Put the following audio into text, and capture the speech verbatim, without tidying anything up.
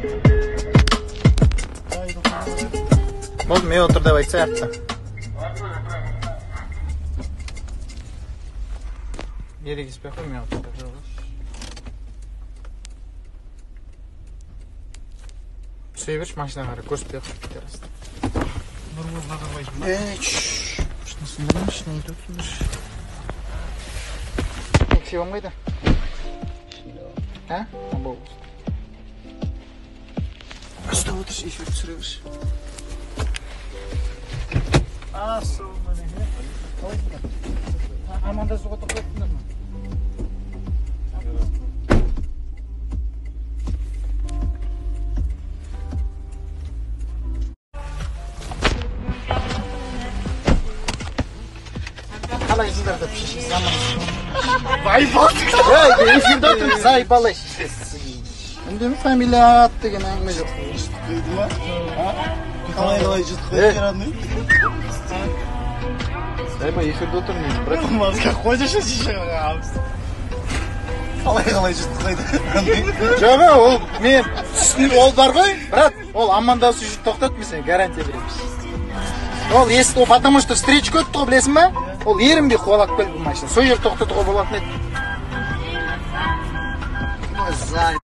Болды, мен отыр деп айтса артта. Ерегіспей қой, мен отыр деп жалғаш. Түсей берші, машина қарай, көрсетпей қойып терасты. Нұрболға қарбайсың ба? Ей, шшш, шынысың білемін, шын айтып отырсыңдар. Ксебам қайда? Ә? Бұл болсын. Ұстап отыршы, эфир түсіре берші. Амандасуға тоқтаттыңдар ма? Қалайсыздар деп шешесі амандасуға. Байбалдық! Ей, эфирде отырмыз, айбалай шешесі. Үндемі фамилия ат деген әңгіме жоқ. Қойды ма? Қалай қалай жұрт қойды керадың? Айба, эфирде отырмыз, брат. Мазға қойдышы шешеға қамыз. Қалай қалай жұрт қойды? Жоға, ол мен түсін ол бар ғой, брат, ол амандасу үшін тоқтатмайсың, гарантия береміз. Ол есі, потому что встреча көтті ғой, білесің ба? Ол ерінбей қуалап келді бұл машина. Сол жер тоқтатуға болатын еді. Зай.